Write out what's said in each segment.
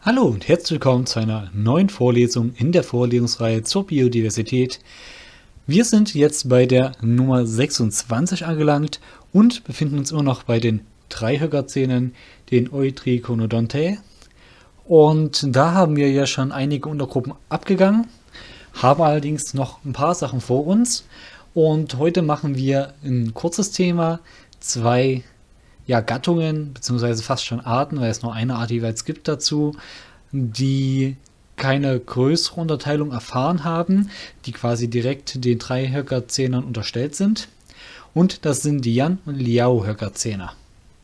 Hallo und herzlich willkommen zu einer neuen Vorlesung in der Vorlesungsreihe zur Biodiversität. Wir sind jetzt bei der Nummer 26 angelangt und befinden uns immer noch bei den Dreihöckerzähnen, den Eutriconodontae. Und da haben wir ja schon einige Untergruppen abgegangen, haben allerdings noch ein paar Sachen vor uns. Und heute machen wir ein kurzes Thema, zwei Gattungen, beziehungsweise fast schon Arten, weil es nur eine Art jeweils gibt dazu, die keine größere Unterteilung erfahren haben, die quasi direkt den Dreihöckerzähnern unterstellt sind. Und das sind die Yan- und Liao-Höckerzähner.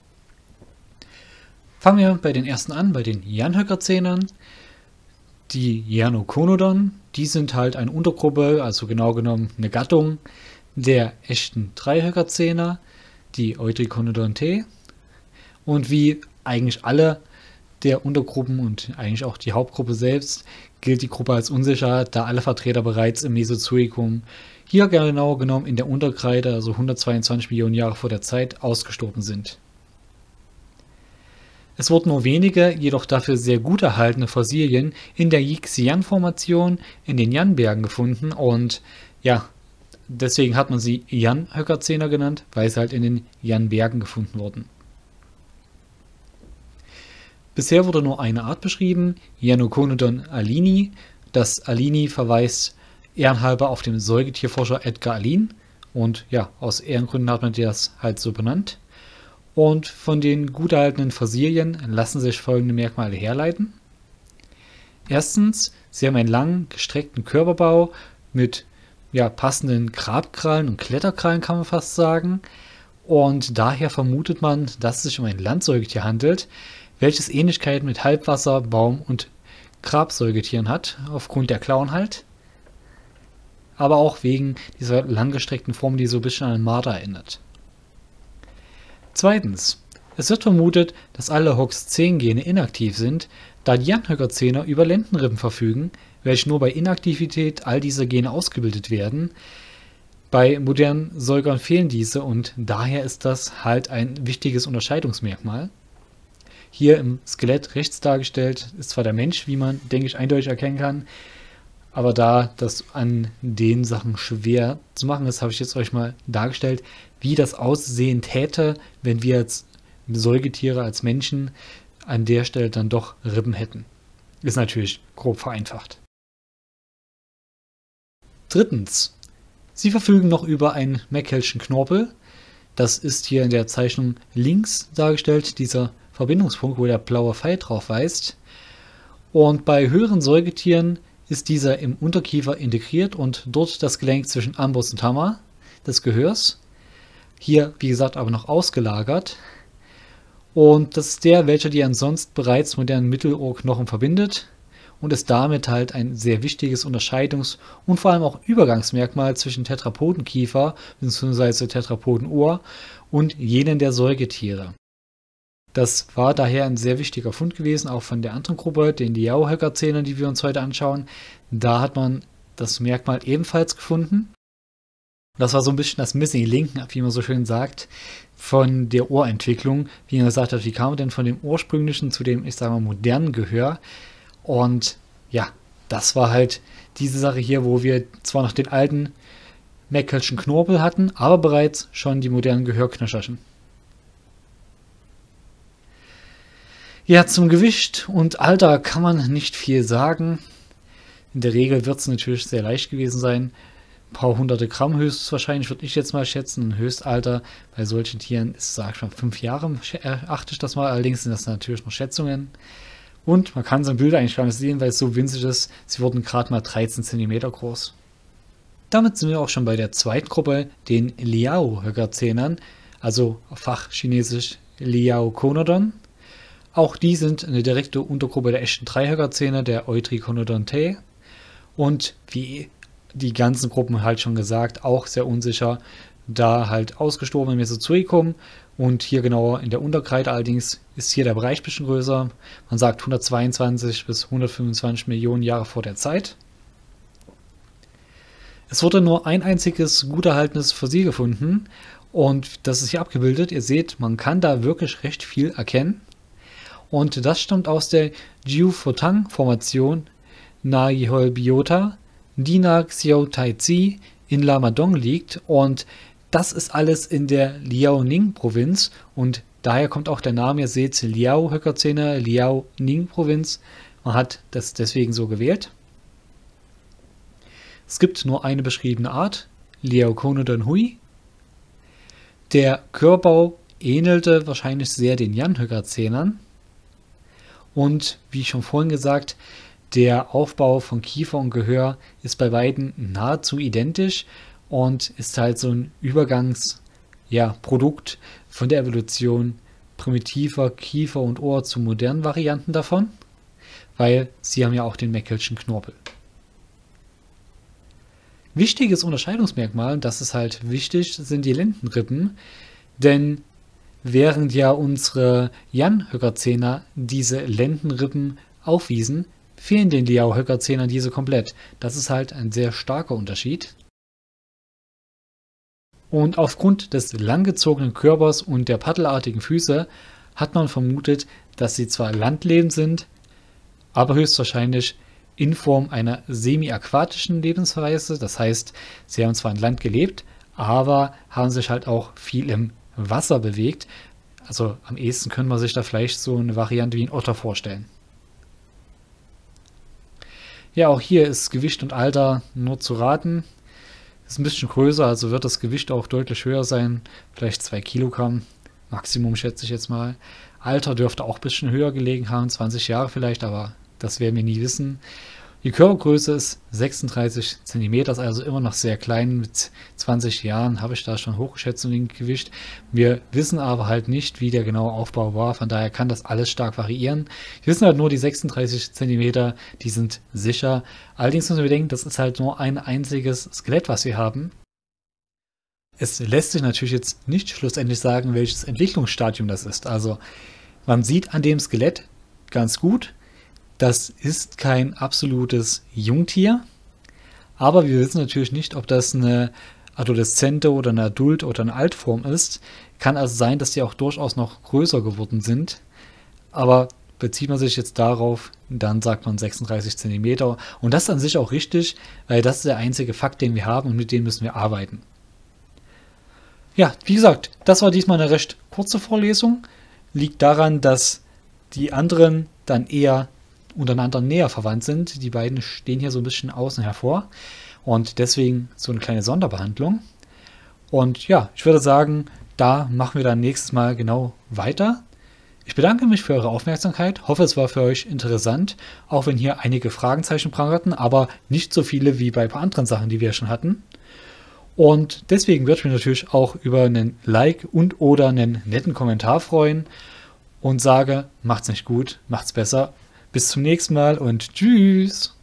Fangen wir bei den ersten an, bei den Yan-Höckerzähnern. Die Yanoconodon, die sind halt eine Untergruppe, also genau genommen eine Gattung der echten Dreihöckerzähner, die Eutriconodontae. Und wie eigentlich alle der Untergruppen und eigentlich auch die Hauptgruppe selbst, gilt die Gruppe als unsicher, da alle Vertreter bereits im Mesozoikum, hier genau genommen in der Unterkreide, also 122 Millionen Jahre vor der Zeit, ausgestorben sind. Es wurden nur wenige, jedoch dafür sehr gut erhaltene Fossilien in der Yixian-Formation in den Yan-Bergen gefunden und deswegen hat man sie Yan-Höckerzähner genannt, weil sie halt in den Yan-Bergen gefunden wurden. Bisher wurde nur eine Art beschrieben, Yanoconodon alini. Das Alini verweist ehrenhalber auf den Säugetierforscher Edgar Allin und aus Ehrengründen hat man das halt so benannt. Und von den gut erhaltenen Fossilien lassen sich folgende Merkmale herleiten. Erstens, sie haben einen langen, gestreckten Körperbau mit passenden Grabkrallen und Kletterkrallen, kann man fast sagen. Und daher vermutet man, dass es sich um ein Landsäugetier handelt, welches Ähnlichkeiten mit Halbwasser-, Baum- und Grabsäugetieren hat, aufgrund der Klauen halt. Aber auch wegen dieser langgestreckten Form, die so ein bisschen an Marder erinnert. Zweitens, es wird vermutet, dass alle HOX10-Gene inaktiv sind, da die Yan-Höckerzähner über Lendenrippen verfügen, welche nur bei Inaktivität all dieser Gene ausgebildet werden. Bei modernen Säugern fehlen diese und daher ist das halt ein wichtiges Unterscheidungsmerkmal. Hier im Skelett rechts dargestellt ist zwar der Mensch, wie man, denke ich, eindeutig erkennen kann, aber da das an den Sachen schwer zu machen ist, habe ich jetzt euch mal dargestellt, wie das aussehen täte, wenn wir als Säugetiere, als Menschen an der Stelle dann doch Rippen hätten. Ist natürlich grob vereinfacht. Drittens, sie verfügen noch über einen Meckelschen Knorpel. Das ist hier in der Zeichnung links dargestellt, dieser Verbindungspunkt, wo der blaue Pfeil drauf weist. Und bei höheren Säugetieren ist dieser im Unterkiefer integriert und dort das Gelenk zwischen Amboss und Hammer des Gehörs. Hier, wie gesagt, aber noch ausgelagert. Und das ist der, welcher die ansonsten bereits modernen Mittelohrknochen verbindet und ist damit halt ein sehr wichtiges Unterscheidungs- und vor allem auch Übergangsmerkmal zwischen Tetrapodenkiefer bzw. Tetrapodenohr und jenen der Säugetiere. Das war daher ein sehr wichtiger Fund gewesen, auch von der anderen Gruppe, den Liao-Höckerzähnern, die wir uns heute anschauen. Da hat man das Merkmal ebenfalls gefunden. Das war so ein bisschen das Missing Link, wie man so schön sagt, von der Ohrentwicklung. Wie man gesagt hat, wie kam man denn von dem ursprünglichen zu dem, ich sage mal, modernen Gehör? Und das war halt diese Sache hier, wo wir zwar noch den alten Meckelschen Knorpel hatten, aber bereits schon die modernen Gehörknöcherchen. Ja, zum Gewicht und Alter kann man nicht viel sagen. In der Regel wird es natürlich sehr leicht gewesen sein. Ein paar hunderte Gramm höchstwahrscheinlich, würde ich jetzt mal schätzen. Ein Höchstalter bei solchen Tieren ist, sag ich mal, 5 Jahre, achte ich das mal. Allerdings sind das natürlich noch Schätzungen. Und man kann so ein Bild eigentlich gar nicht sehen, weil es so winzig ist. Sie wurden gerade mal 13 cm groß. Damit sind wir auch schon bei der zweiten Gruppe, den Liao-Höckerzähnern, also fachchinesisch Liaoconodon. Auch die sind eine direkte Untergruppe der echten Dreihöckerzähner, der Eutriconodontae. Und wie die ganzen Gruppen halt schon gesagt, auch sehr unsicher, da halt ausgestorben im Mesozoikum. Und hier genauer in der Unterkreide allerdings ist hier der Bereich ein bisschen größer. Man sagt 122 bis 125 Millionen Jahre vor der Zeit. Es wurde nur ein einziges gut erhaltenes Fossil gefunden und das ist hier abgebildet. Ihr seht, man kann da wirklich recht viel erkennen. und das stammt aus der Jiufotang-Formation Naeholbiota, die nach Xiao Taizi in Lamadong liegt, und das ist alles in der Liaoning-Provinz und daher kommt auch der Name, ihr seht, Liao-Höckerzähne, Liaoning-Provinz. Man hat das deswegen so gewählt. Es gibt nur eine beschriebene Art, Liaoconodon hui. Der Körperbau ähnelte wahrscheinlich sehr den Yan-Höckerzähnern. Und wie schon vorhin gesagt, der Aufbau von Kiefer und Gehör ist bei beiden nahezu identisch und ist halt so ein Produkt von der Evolution primitiver Kiefer und Ohr zu modernen Varianten davon, weil sie haben ja auch den Meckelschen Knorpel. Wichtiges Unterscheidungsmerkmal, und das ist halt wichtig, sind die Lendenrippen, denn während ja unsere Yan-Höckerzähner diese Lendenrippen aufwiesen, fehlen den Liao-Höckerzähnern diese komplett. Das ist halt ein sehr starker Unterschied. Und aufgrund des langgezogenen Körpers und der paddelartigen Füße hat man vermutet, dass sie zwar landlebend sind, aber höchstwahrscheinlich in Form einer semi-aquatischen Lebensweise. Das heißt, sie haben zwar an Land gelebt, aber haben sich halt auch viel im Wasser bewegt. Also am ehesten könnte man sich da vielleicht so eine Variante wie ein Otter vorstellen. Ja, auch hier ist Gewicht und Alter nur zu raten. Ist ein bisschen größer, also wird das Gewicht auch deutlich höher sein. Vielleicht 2 Kilogramm Maximum, schätze ich jetzt mal. Alter dürfte auch ein bisschen höher gelegen haben, 20 Jahre vielleicht, aber das werden wir nie wissen. Die Körpergröße ist 36 cm, also immer noch sehr klein. Mit 20 Jahren habe ich da schon hochgeschätzt in dem Gewicht. Wir wissen aber halt nicht, wie der genaue Aufbau war. Von daher kann das alles stark variieren. Wir wissen halt nur, die 36 cm, die sind sicher. Allerdings müssen wir bedenken, das ist halt nur ein einziges Skelett, was wir haben. Es lässt sich natürlich jetzt nicht schlussendlich sagen, welches Entwicklungsstadium das ist. Also man sieht an dem Skelett ganz gut, das ist kein absolutes Jungtier, aber wir wissen natürlich nicht, ob das eine Adoleszente oder eine Adult- oder eine Altform ist. Kann also sein, dass die auch durchaus noch größer geworden sind, aber bezieht man sich jetzt darauf, dann sagt man 36 cm und das ist an sich auch richtig, weil das ist der einzige Fakt, den wir haben und mit dem müssen wir arbeiten. Ja, wie gesagt, das war diesmal eine recht kurze Vorlesung. Liegt daran, dass die anderen dann eher untereinander näher verwandt sind. Die beiden stehen hier so ein bisschen außen hervor und deswegen so eine kleine Sonderbehandlung. Und ja, ich würde sagen, da machen wir dann nächstes Mal genau weiter. Ich bedanke mich für eure Aufmerksamkeit, hoffe es war für euch interessant, auch wenn hier einige Fragezeichen prangerten, aber nicht so viele wie bei ein paar anderen Sachen, die wir schon hatten. Und deswegen würde ich mich natürlich auch über einen Like und oder einen netten Kommentar freuen und sage, macht's nicht gut, macht's besser. Bis zum nächsten Mal und tschüss!